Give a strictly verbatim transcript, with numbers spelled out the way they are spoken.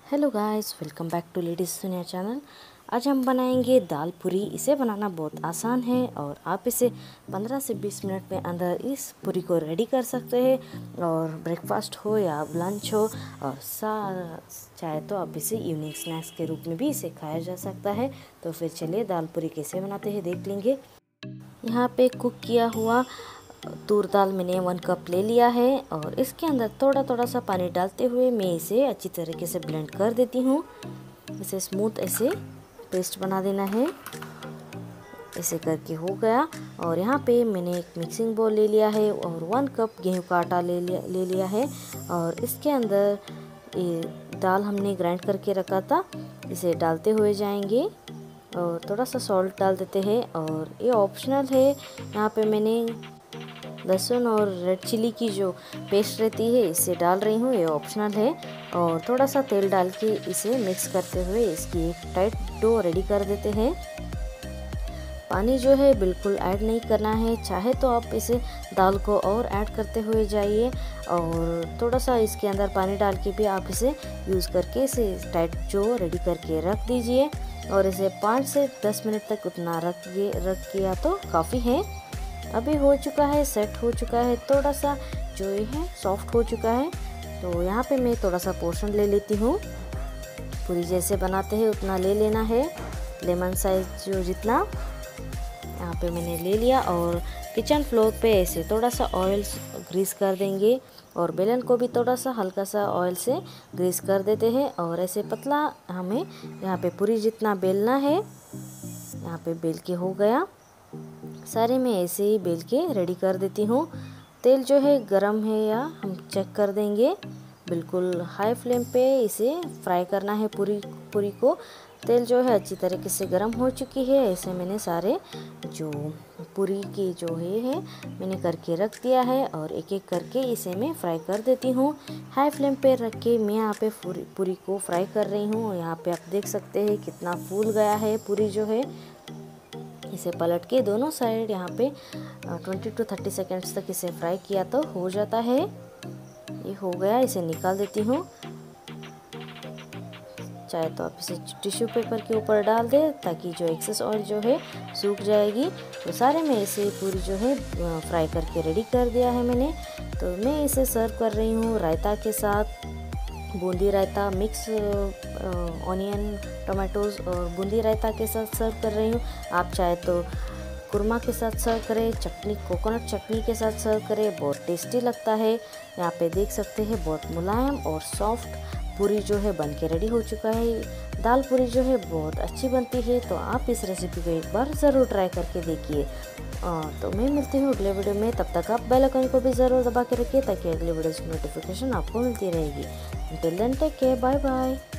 Hello guys, welcome back to ladies Suniya channel. आज हम बनाएंगे दाल पूरी। इसे बनाना बहुत आसान है और आप इसे पंद्रह से बीस मिनट में अंदर इस पूरी को रेडी कर सकते हैं। और ब्रेकफास्ट हो या लंच हो और सा चाहे तो आप इसे इवनिंग स्नैक्स के रूप में भी इसे खाया जा सकता है। तो फिर चलिए दाल पूरी कैसे बनाते हैं देख लेंगे। यहाँ पे कुक किया हुआ तूर दाल मैंने वन कप ले लिया है और इसके अंदर थोड़ा थोड़ा सा पानी डालते हुए मैं इसे अच्छी तरीके से ब्लेंड कर देती हूँ। इसे स्मूथ ऐसे पेस्ट बना देना है। ऐसे करके हो गया। और यहाँ पे मैंने एक मिक्सिंग बोल ले लिया है और वन कप गेहूं का आटा ले लिया ले लिया है और इसके अंदर ये दाल हमने ग्राइंड करके रखा था, इसे डालते हुए जाएंगे और थोड़ा सा सॉल्ट डाल देते हैं। और ये ऑप्शनल है। यहाँ पे मैंने लहसुन और रेड चिली की जो पेस्ट रहती है इसे डाल रही हूँ, ये ऑप्शनल है। और थोड़ा सा तेल डाल के इसे मिक्स करते हुए इसकी एक टाइट डो रेडी कर देते हैं। पानी जो है बिल्कुल ऐड नहीं करना है, चाहे तो आप इसे दाल को और ऐड करते हुए जाइए और थोड़ा सा इसके अंदर पानी डाल के भी आप इसे यूज़ करके इसे टाइट जो रेडी करके रख दीजिए। और इसे पाँच से दस मिनट तक उतना रख रख किया तो काफ़ी है। अभी हो चुका है, सेट हो चुका है, थोड़ा सा जो ये है सॉफ्ट हो चुका है। तो यहाँ पे मैं थोड़ा सा पोर्शन ले लेती हूँ। पूरी जैसे बनाते हैं उतना ले लेना है, लेमन साइज जो जितना यहाँ पे मैंने ले लिया। और किचन फ्लोर पे ऐसे थोड़ा सा ऑयल ग्रीस कर देंगे और बेलन को भी थोड़ा सा हल्का सा ऑयल से ग्रीस कर देते हैं। और ऐसे पतला हमें यहाँ पे पूरी जितना बेलना है, यहाँ पे बेल के हो गया। सारे मैं ऐसे ही बेल के रेडी कर देती हूँ। तेल जो है गरम है या हम चेक कर देंगे। बिल्कुल हाई फ्लेम पे इसे फ्राई करना है पूरी पूरी को। तेल जो है अच्छी तरीके से गरम हो चुकी है। ऐसे मैंने सारे जो पूरी की जो है है मैंने करके रख दिया है और एक एक करके इसे मैं फ्राई कर देती हूँ। हाई फ्लेम पे रख के मैं यहाँ पे पूरी पूरी को फ्राई कर रही हूँ। यहाँ पे आप देख सकते हैं कितना फूल गया है पूरी जो है। इसे पलट के दोनों साइड यहाँ पे ट्वेंटी टू थर्टी सेकेंड्स तक इसे फ्राई किया तो हो जाता है। ये हो गया, इसे निकाल देती हूँ। चाहे तो आप इसे टिश्यू पेपर के ऊपर डाल दें ताकि जो एक्सेस ऑयल जो है सूख जाएगी। तो सारे में इसे पूरी जो है फ्राई करके रेडी कर दिया है मैंने। तो मैं इसे सर्व कर रही हूँ रायता के साथ। बूंदी रायता, मिक्स ऑनियन टोमेटोज़ और बूंदी रायता के साथ सर्व कर रही हूँ। आप चाहे तो कुरमा के साथ सर्व करें, चटनी कोकोनट चटनी के साथ सर्व करें, बहुत टेस्टी लगता है। यहाँ पे देख सकते हैं बहुत मुलायम और सॉफ्ट पूरी जो है बन के रेडी हो चुका है। दाल पूरी जो है बहुत अच्छी बनती है, तो आप इस रेसिपी को एक बार ज़रूर ट्राई करके देखिए। तो मैं मिलती हूँ अगले वीडियो में। तब तक आप बेल आइकन को भी ज़रूर दबा के रखिए ताकि अगले वीडियो की नोटिफिकेशन आपको मिलती रहेगी। Until then, take care. Bye bye.